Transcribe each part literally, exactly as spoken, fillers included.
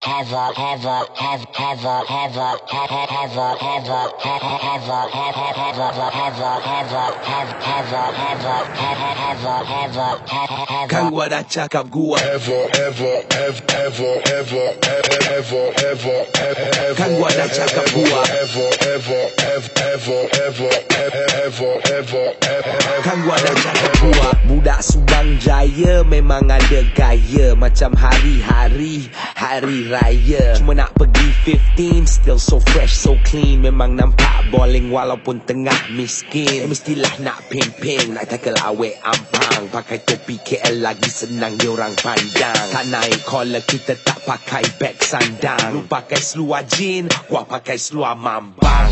Have a have a have have a have a have have a have a have have a have have a have a have a have have a have a have a have a have Kan gua dah cakap gua Ever, ever, ever, ever, ever, ever, ever, ever. Kan gua dah cakap gua Ever, ever, ever, ever, ever, ever, ever, ever. Kan gua dah cakap gua Budak Subang Jaya memang ada gaya Macam hari-hari, hari raya. Cuma nak pergi fifteen, still so fresh, so clean. Memang nampak bowling walaupun tengah miskin. Mestilah nak ping-ping, nak tackle awet ampang. Pakai topi K L lagi senang diorang pandang. Tak naik collar, kita tak pakai beg sandang. Lu pakai seluar jin, gua pakai seluar mambang.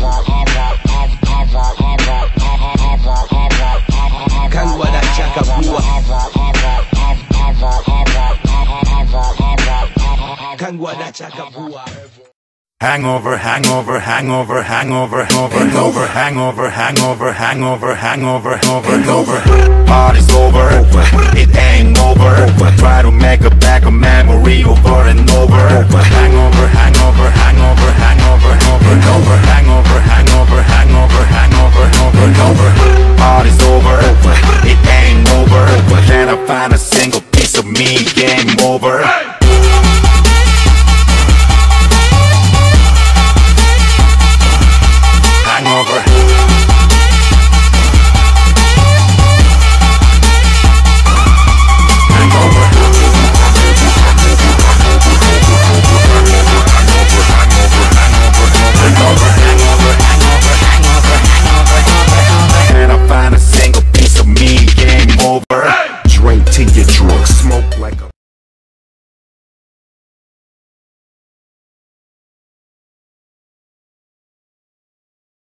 Kan gua dah cakap gua Kan gua dah cakap gua Hangover, hangover, hangover, hangover, hangover, hangover, hangover, hangover, hangover, hangover. Party's over, it ain't over. Try to make a back a memory over and over. Hangover, hangover, hangover, hangover, hangover, hangover, hangover, hangover, hangover, hangover. Party's over, it ain't over. Then I find a single piece of me, game over. Hangover. Hangover. And I find a single piece of me, game over. Drink till you're drunk, smoke like a